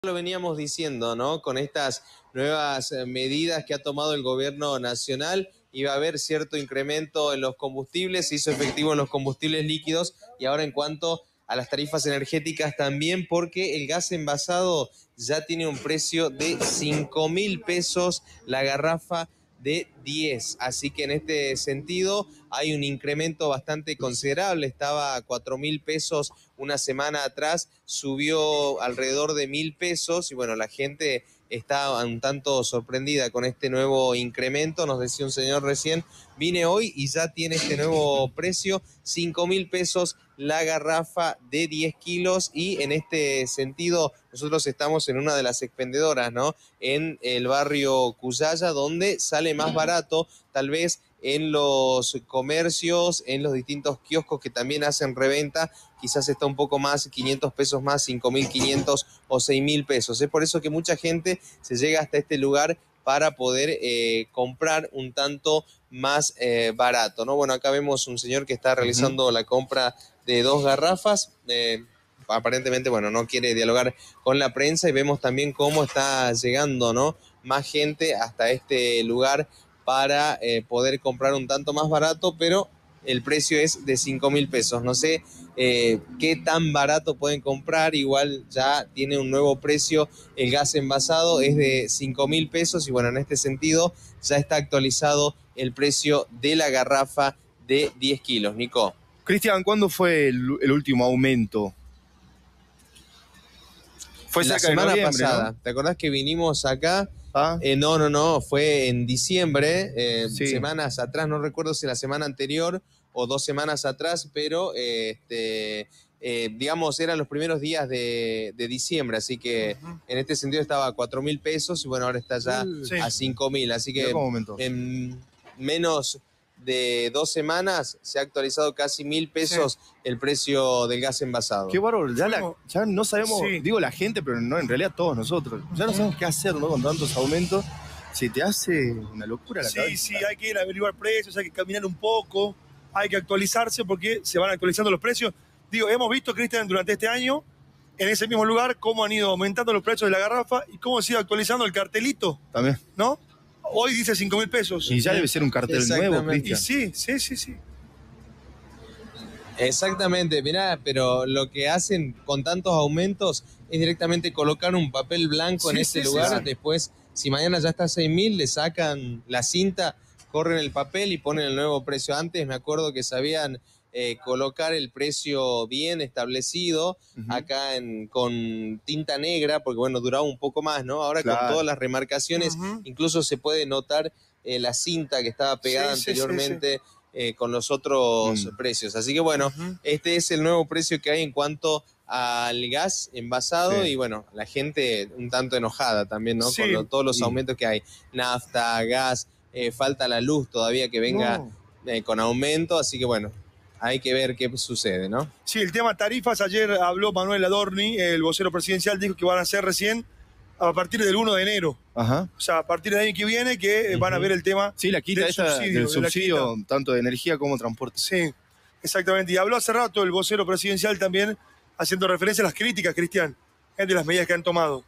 Lo veníamos diciendo, ¿no? Con estas nuevas medidas que ha tomado el gobierno nacional, iba a haber cierto incremento en los combustibles, se hizo efectivo en los combustibles líquidos y ahora en cuanto a las tarifas energéticas también, porque el gas envasado ya tiene un precio de 5.000 pesos la garrafa de 10. Así que en este sentido hay un incremento bastante considerable. Estaba a 4.000 pesos una semana atrás, subió alrededor de 1.000 pesos y bueno, la gente está un tanto sorprendida con este nuevo incremento. Nos decía un señor recién, vine hoy y ya tiene este nuevo precio, 5.000 pesos la garrafa de 10 kilos y en este sentido nosotros estamos en una de las expendedoras, ¿no? En el barrio Cuyaya, donde sale más barato, tal vez en los comercios, en los distintos kioscos que también hacen reventa, quizás está un poco más, 500 pesos más, 5.500 o 6.000 pesos. Es por eso que mucha gente se llega hasta este lugar para poder comprar un tanto más barato, ¿no? Bueno, acá vemos un señor que está realizando la compra de 2 garrafas, aparentemente, bueno, no quiere dialogar con la prensa y vemos también cómo está llegando, ¿no? Más gente hasta este lugar para poder comprar un tanto más barato, pero el precio es de 5.000 pesos. No sé qué tan barato pueden comprar, igual ya tiene un nuevo precio. El gas envasado es de 5.000 pesos y bueno, en este sentido ya está actualizado el precio de la garrafa de 10 kilos. Nico. Cristian, ¿cuándo fue el último aumento? Fue La cerca de semana noviembre, pasada, ¿no? ¿te acordás que vinimos acá? Ah, No, fue en diciembre, sí. semanas atrás, no recuerdo si la semana anterior o 2 semanas atrás, pero digamos, eran los primeros días de diciembre, así que en este sentido estaba a 4.000 pesos y bueno, ahora está ya a 5.000, así Mirá que cómo aumentó. en menos de 2 semanas se ha actualizado casi 1.000 pesos el precio del gas envasado. Qué bárbaro, ya no sabemos, digo la gente, pero no, en realidad todos nosotros, ya no sabemos qué hacer, ¿no? Con tantos aumentos, se te hace una locura la cabeza. Sí, hay que ir a averiguar precios, hay que caminar un poco, hay que actualizarse porque se van actualizando los precios. Digo, hemos visto, Cristian, durante este año, en ese mismo lugar, cómo han ido aumentando los precios de la garrafa y cómo se ha ido actualizando el cartelito, También. ¿no? Hoy dice 5.000 pesos. Y ya debe ser un cartel nuevo, Cristian. Y sí. Exactamente, mirá, pero lo que hacen con tantos aumentos es directamente colocar un papel blanco en ese lugar, después, si mañana ya está a 6.000, le sacan la cinta, corren el papel y ponen el nuevo precio. Antes me acuerdo que sabían colocar el precio bien establecido, acá con tinta negra, porque bueno, duraba un poco más, ¿no? Ahora con todas las remarcaciones, incluso se puede notar la cinta que estaba pegada anteriormente. Con los otros precios. Así que bueno, este es el nuevo precio que hay en cuanto al gas envasado y bueno, la gente un tanto enojada también, ¿no? Con todos los aumentos que hay. Nafta, gas, falta la luz todavía que venga con aumento, así que bueno, hay que ver qué sucede, ¿no? Sí, el tema tarifas, ayer habló Manuel Adorni, el vocero presidencial, dijo que van a ser recién a partir del 1 de enero. Ajá. O sea, a partir del año que viene que van a ver el tema la quita del subsidio tanto de energía como transporte. Sí, exactamente. Y habló hace rato el vocero presidencial también haciendo referencia a las críticas, Cristian, de las medidas que han tomado.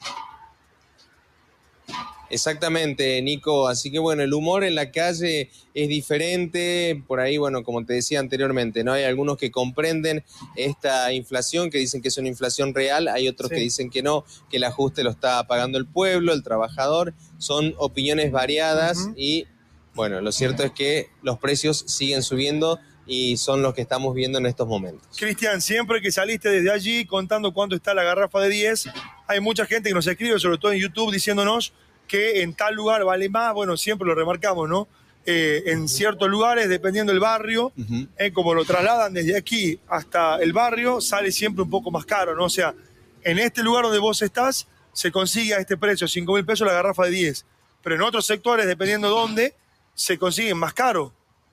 Exactamente, Nico. Así que bueno, el humor en la calle es diferente. Por ahí, bueno, como te decía anteriormente, ¿no? Hay algunos que comprenden esta inflación, que dicen que es una inflación real. Hay otros que dicen que no, que el ajuste lo está pagando el pueblo, el trabajador. Son opiniones variadas y, bueno, lo cierto es que los precios siguen subiendo y son los que estamos viendo en estos momentos. Cristian, siempre que saliste desde allí contando cuánto está la garrafa de 10, hay mucha gente que nos escribe, sobre todo en YouTube, diciéndonos que en tal lugar vale más. Bueno, siempre lo remarcamos, ¿no? En ciertos lugares, dependiendo del barrio, como lo trasladan desde aquí hasta el barrio, sale siempre un poco más caro, ¿no? O sea, en este lugar donde vos estás, se consigue a este precio, 5.000 pesos la garrafa de 10. Pero en otros sectores, dependiendo dónde, se consiguen más caro.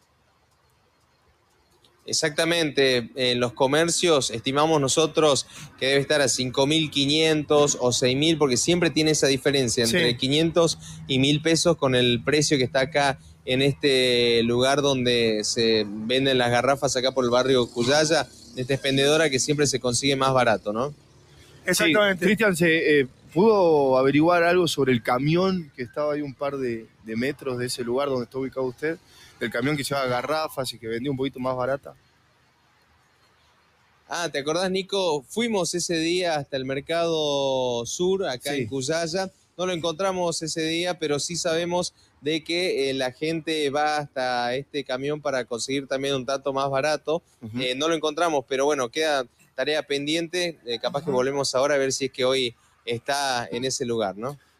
Exactamente, en los comercios estimamos nosotros que debe estar a 5.500 o 6.000, porque siempre tiene esa diferencia entre 500 y 1.000 pesos con el precio que está acá en este lugar donde se venden las garrafas acá por el barrio Cuyaya, de esta expendedora que siempre se consigue más barato, ¿no? Exactamente. Sí, Cristian, ¿pudo averiguar algo sobre el camión que estaba ahí un par de metros de ese lugar donde está ubicado usted? El camión que llevaba garrafas y que vendía un poquito más barata. Ah, ¿te acordás, Nico? Fuimos ese día hasta el Mercado Sur, acá en Cuyaya. No lo encontramos ese día, pero sí sabemos de que la gente va hasta este camión para conseguir también un tanto más barato. No lo encontramos, pero bueno, queda tarea pendiente. Capaz que volvemos ahora a ver si es que hoy está en ese lugar, ¿no?